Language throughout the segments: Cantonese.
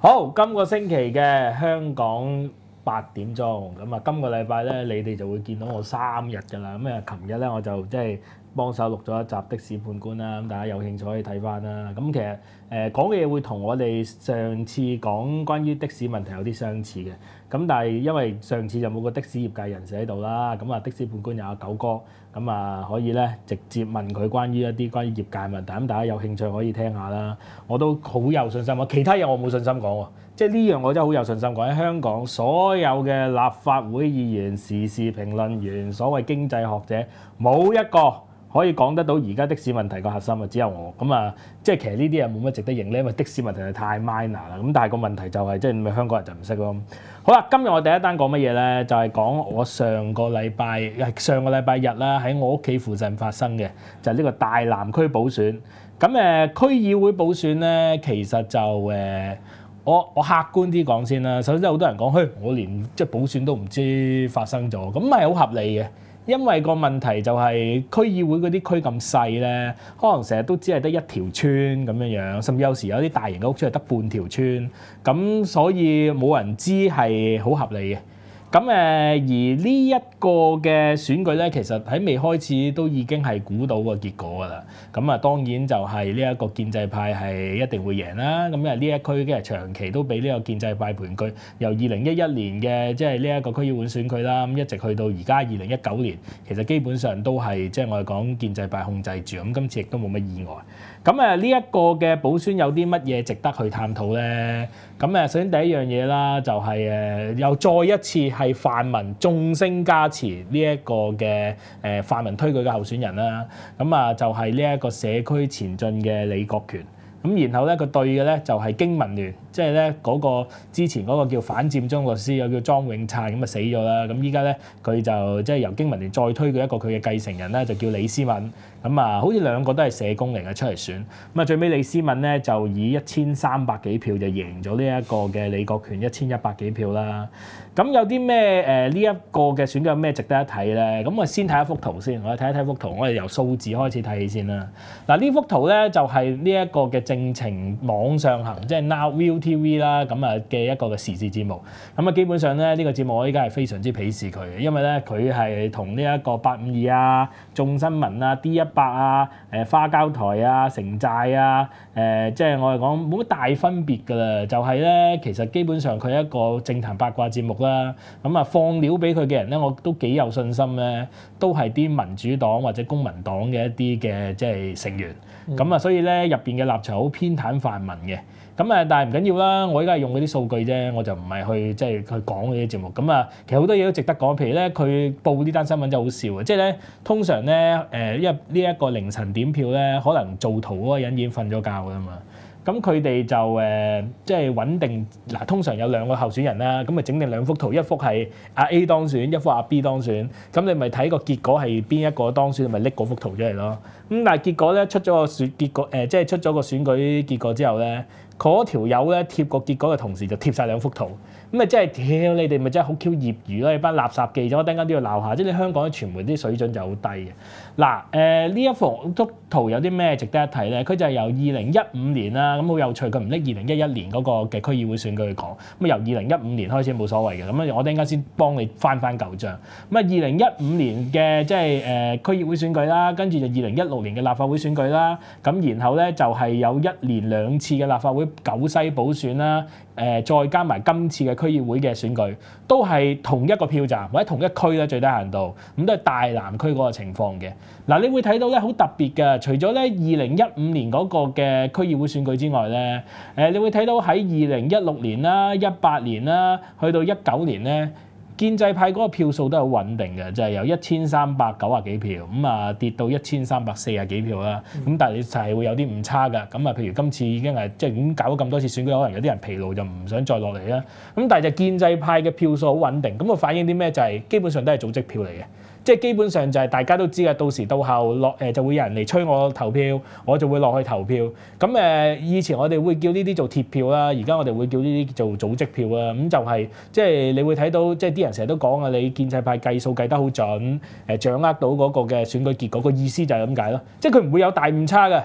好，今個星期嘅香港8點鐘，咁啊，今個禮拜咧，你哋就會見到我3日㗎啦。咁啊，琴日咧我就即係幫手錄咗一集的士判官啦，咁大家有興趣可以睇翻啦。咁其實講嘅嘢會同我哋上次講關於的士問題有啲相似嘅，咁但係因為上次就冇個的士業界人士喺度啦，咁啊的士判官有阿九哥，咁啊可以咧直接問佢關於一啲關於業界問題，咁大家有興趣可以聽下啦。我都好有信心，其他嘢我冇信心講喎，即係呢樣我真係好有信心講。喺香港所有嘅立法會議員、時事評論員、所謂經濟學者，冇一個可以講得到而家的士問題個核心啊，只有我。咁啊，即係其實呢啲嘢冇乜值得認咧，因為的士問題係太 minor 啦。咁但係個問題就係、即係咪香港人就唔識咯。好啦，今日我第一單講乜嘢咧？就係、係、講我上個禮拜日啦，喺我屋企附近發生嘅，就係、呢個大南區補選。咁區議會補選咧，其實就我客觀啲講先啦。首先好多人講，我連即係補選都唔知發生咗，咁係好合理嘅。因為個問題就係區議會嗰啲區咁細咧，可能成日都只係得一條村咁樣，甚至有時有啲大型嘅屋村係得半條村，咁所以冇人知係好合理嘅。咁而呢一個嘅選舉咧，其實喺未開始都已經係估到個結果㗎啦。咁啊，當然就係呢一個建制派係一定會贏啦。咁因為呢一區嘅長期都俾呢個建制派盤踞，由2011年嘅即係呢一個區議會選舉啦，咁一直去到而家2019年，其實基本上都係即係我哋講建制派控制住。咁今次亦都冇乜意外。咁呢一個嘅補選有啲乜嘢值得去探討咧？咁首先第一樣嘢啦，就係又再一次係泛民眾星加持呢一個嘅泛民推舉嘅候選人啦。咁啊就係呢一個社區前進嘅李國權。咁然後咧佢對嘅咧就係經民聯，即係咧嗰個之前嗰個叫反佔中律師又叫莊永燦，咁啊死咗啦。咁依家咧佢就即係由經民聯再推舉一個佢嘅繼承人咧，就叫李思敏。咁啊好似兩個都係社工嚟嘅出嚟選。咁啊最尾李思敏咧就以1300幾票就贏咗呢一個嘅李國權1100幾票啦。咁有啲咩呢一個嘅選舉有咩值得一睇咧？咁我先睇一幅圖先，我哋睇一睇幅圖，我哋由數字開始睇起先啦。嗱呢幅圖咧就係呢一個嘅政情網上行，即係 Now ViuTV 啦，咁啊嘅一個嘅時事節目。咁啊基本上咧呢個節目我依家係非常之鄙視佢嘅，因為咧佢係同呢一個852啊、眾新聞啊、D100啊、花膠台啊、城寨啊、即係我哋講冇乜大分別㗎啦。就係咧其實基本上佢係一個政壇八卦節目啦。咁啊放料俾佢嘅人咧，我都幾有信心咧，都係啲民主黨或者公民黨嘅一啲嘅即係成員。咁啊所以咧入邊嘅立場好偏袒泛民嘅。咁但係唔緊要啦，我依家係用嗰啲數據啫，我就唔係去即係去講嗰啲節目。咁啊，其實好多嘢都值得講。譬如咧，佢報呢單新聞真係好笑嘅，即係咧通常咧因為呢一個凌晨點票咧，可能做圖嗰個人已經瞓咗覺㗎嘛。咁佢哋就即係穩定嗱，通常有2個候選人啦，咁咪整定2幅圖，一幅係阿 A 當選，一幅阿 B 當選，咁你咪睇個結果係邊一個當選，咪拎嗰幅圖出嚟咯。咁但係結果咧出咗個選結果即係出咗個選舉結果之後咧，嗰條友咧貼個結果嘅同時就貼晒2幅圖，咁咪真係屌你哋咪真係好 Q 業餘咯，你班垃圾記者，我等間都要鬧下，即係你香港嘅傳媒啲水準就好低嘅。嗱呢一幅圖有啲咩值得一睇咧？佢就係由2015年啦，咁好有趣，佢唔拎2011年嗰個嘅區議會選舉去講，咁由2015年開始冇所謂嘅，咁我等間先幫你翻舊帳。咁啊2015年嘅即係區議會選舉啦，跟住就2016年嘅立法會選舉啦，咁然後咧就係有1年2次嘅立法會九西補選啦，再加埋今次嘅區議會嘅選舉，都係同一個票站或者同一區咧最低限度，咁都係大南區嗰個情況嘅。嗱，你會睇到咧好特別嘅，除咗咧2015年嗰個嘅區議會選舉之外咧，你會睇到喺2016年啦、18年啦，去到19年咧，建制派嗰個票數都係好穩定嘅，就係由1390幾票，咁啊跌到1340幾票啦。咁但係你就係會有啲誤差㗎。咁啊，譬如今次已經係即係已經搞咗咁多次選舉，可能有啲人疲勞就唔想再落嚟啦。咁但係就建制派嘅票數好穩定，咁啊反映啲咩？就係基本上都係組織票嚟嘅。即係基本上就係大家都知嘅，到時到後落就會有人嚟催我投票，我就會落去投票。咁以前我哋會叫呢啲做鐵票啦，而家我哋會叫呢啲做組織票啦。咁就係即係你會睇到，即係啲人成日都講啊，你建制派計數計得好準，掌握到嗰個嘅選舉結果，個意思就係咁解咯。即係佢唔會有大誤差嘅。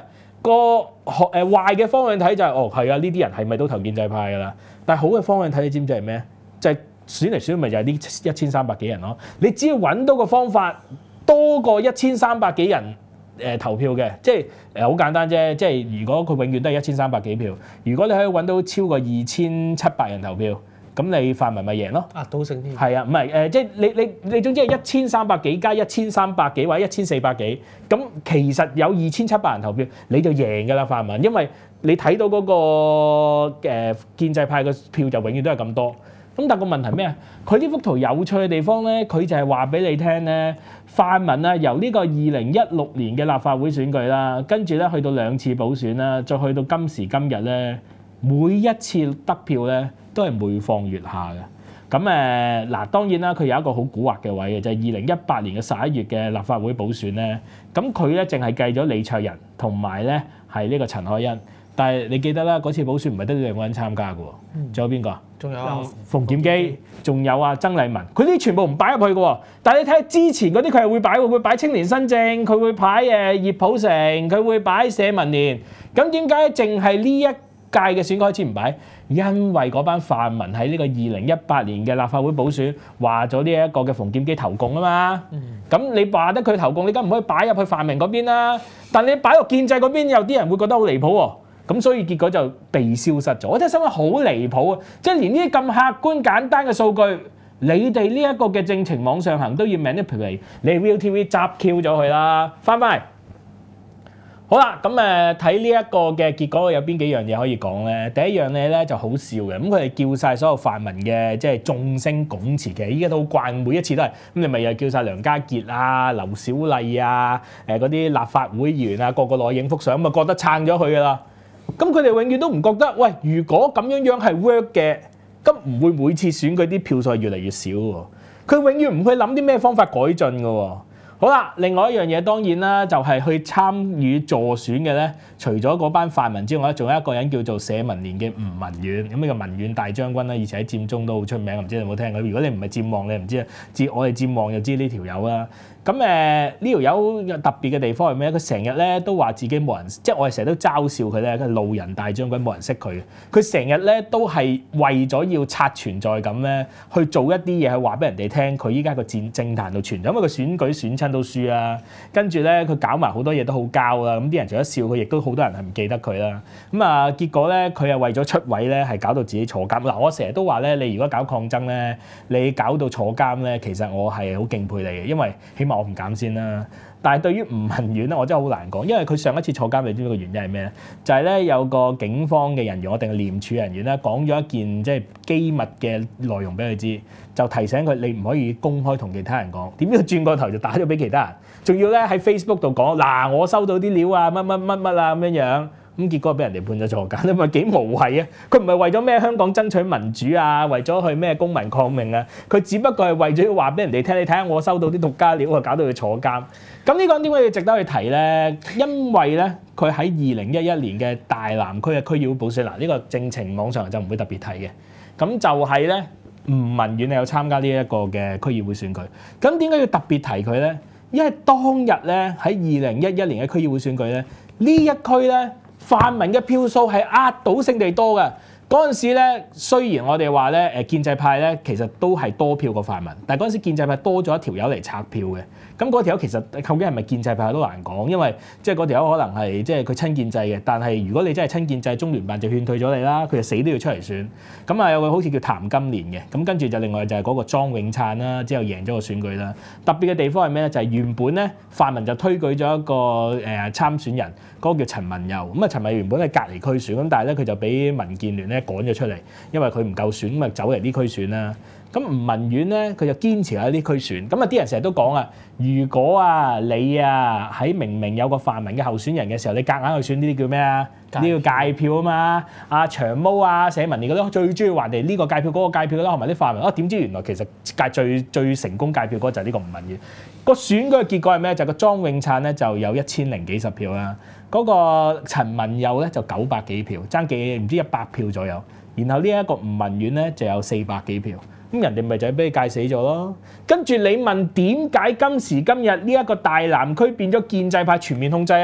壞嘅方向睇就係、係啊，呢啲人係咪都投建制派㗎啦？但係好嘅方向睇，你知唔知係咩？就係、選嚟選去咪就係呢1300幾人咯。你只要揾到個方法，多過1300幾人投票嘅，即係好簡單啫。即係如果佢永遠都係1300幾票，如果你可以揾到超過2700人投票。咁你泛民咪贏咯？壓倒性啲。係啊，唔係即係你總之係1300幾加1300幾或者1400幾，咁其實有2700人投票，你就贏㗎啦泛民，因為你睇到嗰個建制派嘅票就永遠都係咁多。咁但個問題咩啊？佢呢幅圖有趣嘅地方咧，佢就係話俾你聽咧，泛民啊由呢個2016年嘅立法會選舉啦，跟住咧去到2次補選啦，再去到今時今日咧，每一次得票咧，都係每況愈下嘅。咁嗱，當然啦，佢有一個好蠱惑嘅位嘅，就係2018年嘅11月嘅立法會補選咧。咁佢咧淨係計咗李卓人同埋咧係呢個陳凱欣。但係你記得啦，嗰次補選唔係得呢2個人參加嘅喎，仲有邊個？仲有馮檢基，仲有曾麗文。佢啲全部唔擺入去嘅喎。但係你睇下之前嗰啲，佢係會擺喎，會擺青年新政，佢會擺葉普成，佢會擺社民連。咁點解淨係呢一屆嘅選舉開始唔擺？因為嗰班泛民喺呢個2018年嘅立法會補選話咗呢一個嘅馮檢基投共啊嘛。咁你話得佢投共，你梗唔可以擺入去泛民嗰邊啦。但你擺落建制嗰邊，有啲人會覺得好離譜喎。咁所以結果就被消失咗。我真係心諗好離譜啊！即係連呢啲咁客觀簡單嘅數據，你哋呢一個嘅政情網上行都要 manipulate，你 ViuTV 執 Q 咗佢啦。翻嚟。好啦，咁睇呢一個嘅結果有邊幾樣嘢可以講咧？第一樣嘢咧就好笑嘅，咁佢哋叫晒所有泛民嘅即係眾星拱詞嘅，依家都好慣，每一次都係咁，你咪又叫晒梁家傑啊、劉小麗啊、嗰啲立法會議員啊，個個攞影幅相，咁啊覺得撐咗佢噶啦。咁佢哋永遠都唔覺得，喂，如果咁樣樣係 work 嘅，咁唔會每次選舉啲票數係越嚟越少喎。佢永遠唔去諗啲咩方法改進嘅喎。好啦，另外一樣嘢當然啦，就係去參與助選嘅咧，除咗嗰班泛民之外，仲有一個人叫做社民連嘅吳文遠，咁呢個文遠大將軍咧，以前喺佔中都好出名，唔知你有冇聽過？如果你唔係佔旺，你唔知啊，我哋佔旺就知呢條友啦。咁呢條友特別嘅地方係咩？佢成日咧都話自己冇人，即係我哋成日都嘲笑佢咧，佢路人大將軍冇人識佢。佢成日咧都係為咗要刷存在感咧，去做一啲嘢去話俾人哋聽，佢依家個政壇度存在，因為佢選舉選親都輸啦。跟住咧佢搞埋好多嘢都好膠啦，咁啲人除咗笑佢，亦都好多人係唔記得佢啦。咁啊結果咧佢係為咗出位咧，係搞到自己坐監。嗱，我成日都話咧，你如果搞抗爭咧，你搞到坐監咧，其實我係好敬佩你嘅，因為起碼我唔敢先啦。但係對於吳文遠咧，我真係好難講，因為佢上一次坐監，你知唔知個原因係咩咧？就係咧有個警方嘅人員，我定係廉署人員咧，講咗一件即係機密嘅內容俾佢知，就提醒佢你唔可以公開同其他人講。點知佢轉個頭就打咗俾其他人，仲要咧喺 Facebook 度講嗱，我收到啲料啊，乜乜乜乜啊咁樣樣。咁結果俾人哋判咗坐監，你咪幾無謂啊！佢唔係為咗咩香港爭取民主啊，為咗去咩公民抗命啊，佢只不過係為咗要話俾人哋聽，你睇下我收到啲獨家料啊，搞到佢坐監。咁呢個點解要值得去提咧？因為咧，佢喺2011年嘅大南區嘅區議會補選，嗱呢個政情網上就唔會特別提嘅。咁就係咧，吳文遠有參加呢一個嘅區議會選舉。咁點解要特別提佢咧？因為當日咧喺2011年嘅區議會選舉咧，呢一區咧，泛民嘅票數係壓倒性地多嘅。嗰陣時咧，雖然我哋話咧建制派咧其實都係多票過泛民，但係嗰陣時建制派多咗一條友嚟拆票嘅。咁嗰條友其實究竟係咪建制派都難講，因為即係嗰條友可能係即係佢親建制嘅，但係如果你真係親建制，中聯辦就勸退咗你啦，佢就死都要出嚟選。咁啊有個好似叫譚金蓮嘅，咁跟住就另外就係嗰個莊永燦啦，之後贏咗個選舉啦。特別嘅地方係咩咧？就係原本咧泛民就推舉咗一個參選人，嗰個叫陳文佑。咁啊陳文佑原本係隔離區選，咁但係咧佢就俾民建聯咧趕咗出嚟，因為佢唔夠選，咁啊走嚟呢區選啦。咁吳文遠咧，佢就堅持喺呢區選。咁啊，啲人成日都講啊，如果啊你啊喺明明有個泛民嘅候選人嘅時候，你夾硬去選呢啲叫咩啊？呢個界票啊嘛。阿長毛啊、社民連嗰啲最中意話哋呢個界票嗰個界票啦，同埋啲泛民。點知原來其實最成功界票嗰個就係呢個吳文遠。個選舉嘅結果係咩？就係個莊永燦咧就有1000零幾十票啦。嗰個陳文佑咧就900幾票，爭幾唔知100票左右。然後呢一個吳文遠咧就有400幾票。咁人哋咪就係俾你戒死咗咯。跟住你問點解今時今日呢一個大南區變咗建制派全面控制啊？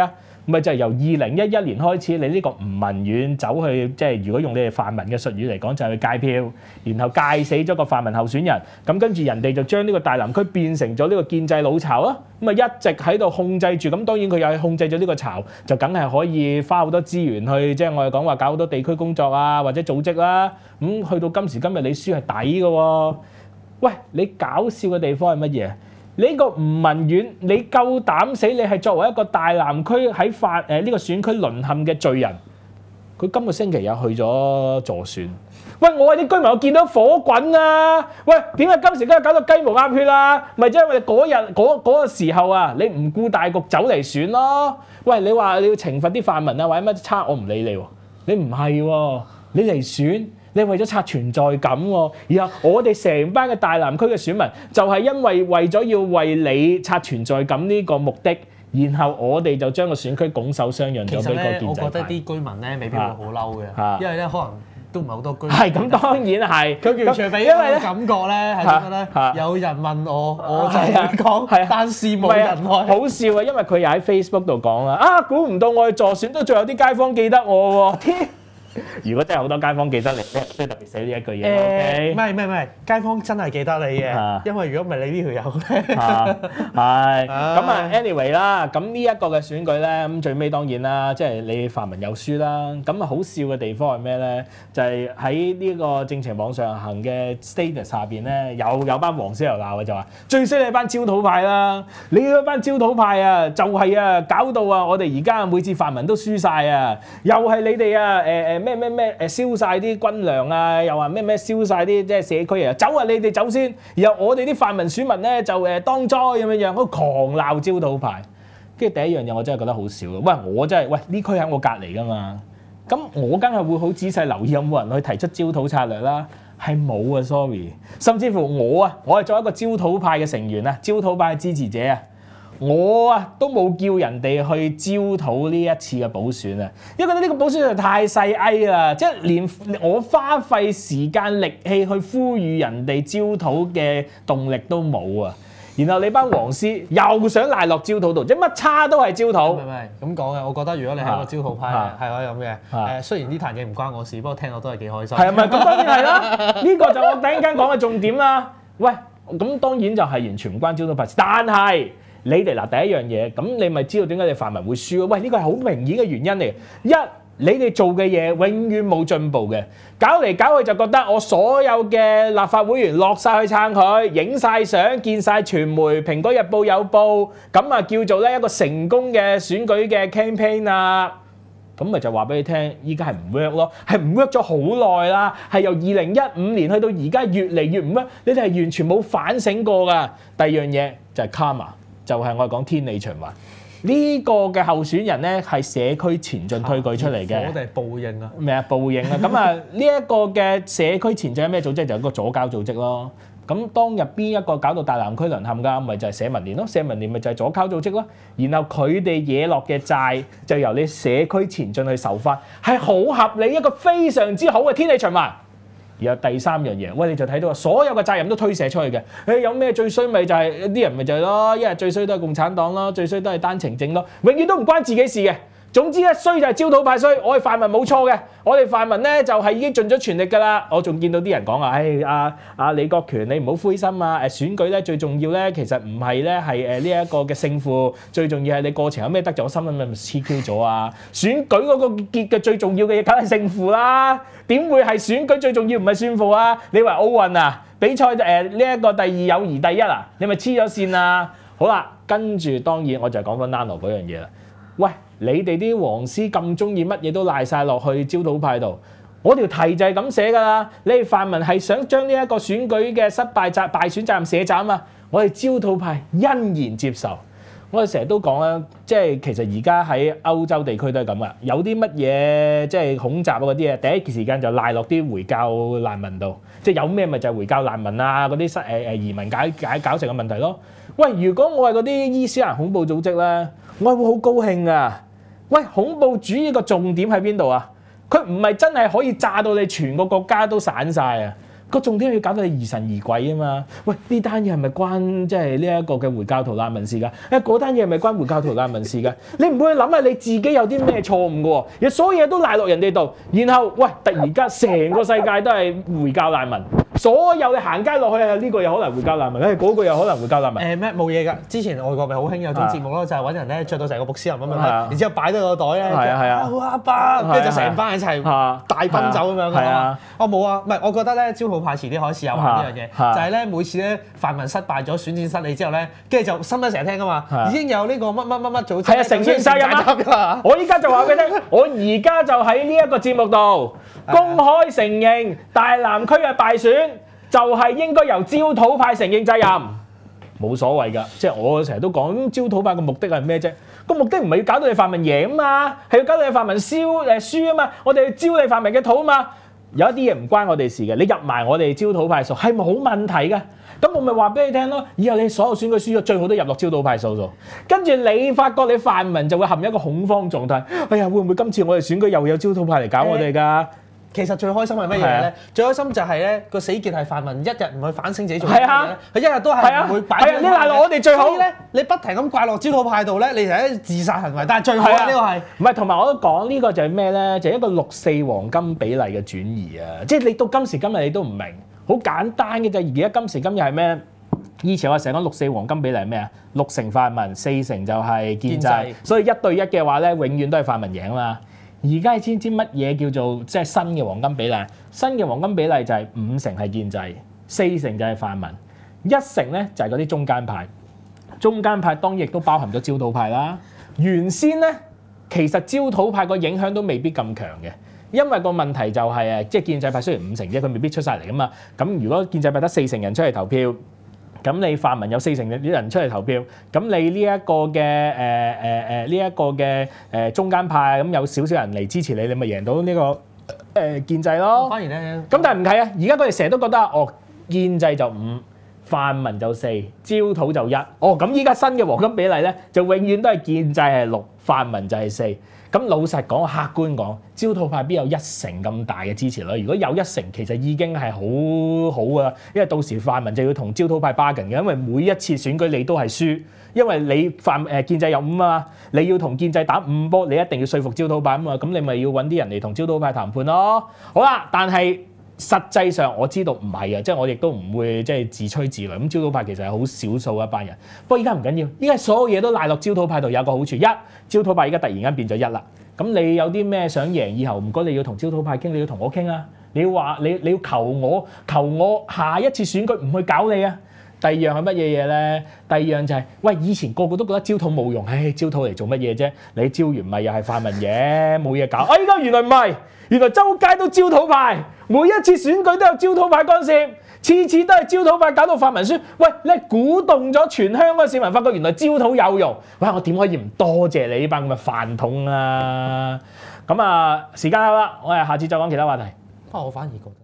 咪就係由2011年開始，你呢個吳文遠走去即係如果用你哋泛民嘅術語嚟講，就係去戒票，然後戒死咗個泛民候選人，咁跟住人哋就將呢個大南區變成咗呢個建制老巢啊，咁啊一直喺度控制住，咁當然佢又係控制咗呢個巢，就梗係可以花好多資源去即係我哋講話搞好多地區工作啊，或者組織啦，咁去到今時今日你輸係抵嘅喎。喂，你搞笑嘅地方係乜嘢？你個吳文遠，你夠膽死！你係作為一個大南區喺呢個選區淪陷嘅罪人，佢今個星期又去咗助選。喂，我啲居民我見到火滾啊！喂，點解今時今日搞到雞毛鴨血啊？咪即係因為嗰日嗰個時候啊，你唔顧大局走嚟選咯。喂，你話你要懲罰啲泛民啊，或者乜差，我唔理你喎。你唔係喎，你嚟選。你為咗刷存在感喎，然後我哋成班嘅大南區嘅選民就係因為咗要為你刷存在感呢個目的，然後我哋就將個選區拱手相讓咗俾個建制派。 其實咧，我覺得啲居民咧未必會好嬲嘅，因為咧可能都唔係好多居民。 係咁，當然係。 佢完全俾一個感覺咧係點咧？有人問我，我就會講，但是冇人愛。 好笑啊！因為佢又喺 Facebook 度講啦，啊估唔到我去助選都仲有啲街坊記得我喎。如果真係好多街坊記得你，即係特別寫呢一句嘢。 唔係，街坊真係記得你嘅，因為如果唔係你呢條友咧， 係咁啊。anyway 啦，咁呢一個嘅選舉咧，咁最尾當然啦，即係你泛民有輸啦。咁啊好笑嘅地方係咩咧？就係喺呢個政情網上行嘅 status 下邊咧，有班黃絲又鬧嘅就話最衰你班焦土派啦，你嗰班焦土派啊，就係啊搞到啊我哋而家每次泛民都輸晒啊，又係你哋啊咩燒晒啲軍糧啊，又話咩燒晒啲即係社區啊，走啊你哋走先，然後我哋啲泛民選民咧就當災咁樣樣，好狂鬧焦土派。跟住第一樣嘢我真係覺得好笑咯，我真係呢區喺我隔離噶嘛，咁我梗係會好仔細留意有冇人去提出焦土策略啦，係冇啊 sorry， 甚至乎我係作為一個焦土派嘅成員啊，焦土派嘅支持者啊。我都冇叫人哋去焦土呢一次嘅補選啊，因為覺得呢個補選就太細翳啦，即係連我花費時間力氣去呼籲人哋焦土嘅動力都冇啊。然後你班黃絲又想賴落焦土度，即係乜叉都係焦土。 唔係咁講嘅，我覺得如果你係一個焦土派係可以咁嘅。雖然呢壇嘢唔關我事，不過聽落都係幾開心。係啊，咪咁當然係啦。 呢個就我突然間講嘅重點啦。喂，咁當然就係完全唔關焦土派事，但係。你哋嗱第一樣嘢，咁你咪知道點解你泛民會輸咯？喂，呢個係好明顯嘅原因嚟。一，你哋做嘅嘢永遠冇進步嘅，搞嚟搞去就覺得我所有嘅立法會員落晒去撐佢，影晒相，見晒傳媒，《蘋果日報》有報，咁啊叫做咧一個成功嘅選舉嘅 campaign 啊。咁咪就話俾你聽，依家係唔 work 咯，係唔 work 咗好耐啦，係由2015年去到而家越嚟越唔 work，你哋係完全冇反省過㗎。第二樣嘢就係 karma。就係我哋講天理循環，呢個嘅候選人咧係社區前進推舉出嚟嘅。 我哋係報應啊！ 咩啊？報應啊！咁啊，呢一個嘅社區前進係咩組織？就係一個左膠組織咯。咁當日邊一個搞到大南區淪陷㗎？咪就係社民連咯。社民連咪就係左膠組織咯。然後佢哋惹落嘅債就由你社區前進去受翻，係好合理，一個非常之好嘅天理循環。然後第三樣嘢，喂你就睇到所有嘅責任都推卸出去嘅。有咩最衰咪就係啲人咪就係咯，一係最衰都係共產黨咯，最衰都係單程證咯，永遠都唔關自己事嘅。總之咧衰就係焦土派衰，我哋泛民冇錯嘅，我哋泛民咧就係已經盡咗全力㗎啦。我仲見到啲人講啊，李國權你唔好灰心啊，選舉咧最重要咧其實唔係咧係呢一個嘅勝負，最重要係你過程有咩得咗，我心諗咪黐 Q 咗啊！選舉嗰個結嘅最重要嘅嘢梗係勝負啦，點會係選舉最重要唔係勝負啊？你話奧運啊比賽呢一個第二友誼第一啊，你咪黐咗線啊！好啦，跟住當然我就係講翻 Nano 嗰樣嘢啦。喂，你哋啲黃絲咁中意乜嘢都賴晒落去焦土派度，我條題就係咁寫㗎啦。你哋泛民係想將呢一個選舉嘅失敗敗選責任卸責啊嘛，我哋焦土派欣然接受。我哋成日都講啦，即係其實而家喺歐洲地區都係咁噶，有啲乜嘢即係恐襲啊嗰啲嘢，第一時間就賴落啲回教難民度，即係有咩咪就係回教難民啊嗰啲移民搞成嘅問題咯。喂，如果我係嗰啲伊斯蘭恐怖組織咧，我係會好高興啊！喂，恐怖主義個重點喺邊度啊？佢唔係真係可以炸到你全個國家都散晒啊！ 個重點要搞到你疑神疑鬼啊嘛！喂，呢單嘢係咪關即係呢一個嘅回教徒難民事㗎？嗰單嘢係咪關回教徒難民事㗎？你唔會諗下你自己有啲咩錯誤㗎喎？所有嘢都賴落人哋度，然後喂，突然間成個世界都係回教難民，所有你行街落去呢個又可能回教難民，嗰個又可能回教難民。 咩冇嘢㗎？之前外國咪好興有種節目咯，就係揾人咧著到成個穆斯林咁樣，然之後擺到個袋咧，阿爸，跟住就成班一齊大奔走咁樣㗎嘛。我冇啊，唔係我覺得咧，焦土派遲啲可以試下玩呢樣嘢，就係咧每次咧泛民失敗咗選戰失利之後咧，跟住就新聞成日聽㗎嘛，已經有呢個乜乜乜乜組織，係啊，承認責任啊！ 我依家就話俾你聽，我而家就喺呢一個節目度公開承認大南區嘅敗選就係應該由焦土派承認責任，冇所謂㗎。即係我成日都講，焦土派嘅目的係咩啫？個目的唔係要搞到你泛民贏啊嘛，係要搞到你泛民輸啊嘛。我哋要招你泛民嘅土啊嘛。有一啲嘢唔關我哋事嘅，你入埋我哋焦土派數係冇問題嘅。咁我咪話俾你聽咯，以後你所有選舉輸咗，最好都入落焦土派數。跟住你發覺你泛民就會陷入一個恐慌狀態。哎呀，會唔會今次我哋選舉又有焦土派嚟搞我哋㗎？ 其實最開心係乜嘢咧？最開心就係咧個死結係泛民一日唔去反省自己做乜嘢咧，佢一日都係唔會擺。你賴落我哋最好。所以咧，你不停咁怪落焦土派度咧，你就係一自殺行為。但係最好呢個係唔係？同埋我都講呢個就係咩咧？就係一個6:4黃金比例嘅轉移啊！即係你到今時今日你都唔明，好簡單嘅啫。而家今時今日係咩？以前我成日講6:4黃金比例係咩啊？6成泛民，4成就係建制。所以1對1嘅話咧，永遠都係泛民贏啊嘛。而家你知唔知乜嘢叫做即係新嘅黃金比例？新嘅黃金比例就係5成係建制，4成就係泛民，1成咧就係嗰啲中間派。中間派當然亦都包含咗焦土派啦。原先咧其實焦土派個影響都未必咁強嘅，因為個問題就係即係建制派雖然5成啫，佢未必出晒嚟噶嘛。咁如果建制派得4成人出嚟投票，咁你泛民有4成啲人出嚟投票，咁你呢一個嘅中間派咁有少少人嚟支持你，你咪贏到呢個建制咯。 反而咧， 咁但係唔係啊？而家佢哋成日都覺得建制就5，泛民就4，焦土就1。咁依家新嘅黃金比例咧，就永遠都係建制係6，泛民就係4。咁老實講，客觀講，焦土派邊有1成咁大嘅支持率？如果有1成，其實已經係好好㗎啦。因為到時泛民就要同焦土派 bargain 嘅，因為每一次選舉你都係輸，因為你建制有5啊嘛，你要同建制打5波，你一定要說服焦土派啊嘛，咁你咪要揾啲人嚟同焦土派談判咯。好啦，但係實際上我知道唔係啊，即係我亦都唔會即係自吹自擂。咁焦土派其實係好少數一班人，不過依家唔緊要，依家所有嘢都賴落焦土派度，有個好處，焦土派依家突然間變咗1啦。咁你有啲咩想贏？以後唔該你要同焦土派傾，你要同我傾啊！你要話你要求我下一次選舉唔去搞你啊！第二樣係乜嘢嘢咧？第二樣就係喂，以前個個都覺得焦土冇用，焦土嚟做乜嘢啫？你焦完咪又係泛民嘅，冇嘢搞。依家原來唔係，原來周街都焦土派，每一次選舉都有焦土派干涉，次次都係焦土派搞到泛民輸。喂，你鼓動咗全香港市民，發覺原來焦土有用。喂，我點可以唔多謝你呢班咁嘅飯桶啊？咁啊，時間夠啦，我哋下次再講其他話題。 不過我反而覺得。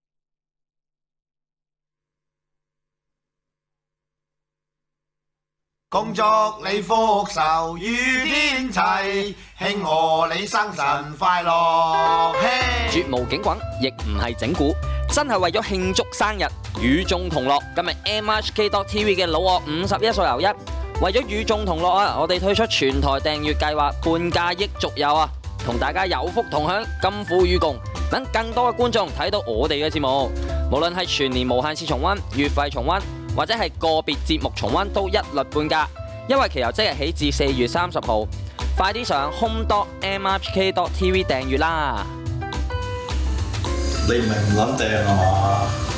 恭祝你福壽與天齊，慶賀你生辰快樂。 絕無警棍，亦唔係整蠱，真係為咗慶祝生日，與眾同樂。今日 MHK.TV 嘅老岳51歲又1，為咗與眾同樂啊，我哋推出全台訂閱計劃，半價益續有啊，同大家有福同享，甘苦與共，等更多嘅觀眾睇到我哋嘅節目。無論係全年無限次重溫、月費重溫，或者係個別節目重溫都一律半價，因為期由即日起至4月30號，快啲上 home.mhk.tv 訂閱啦！ 你唔係唔撚訂啊嘛？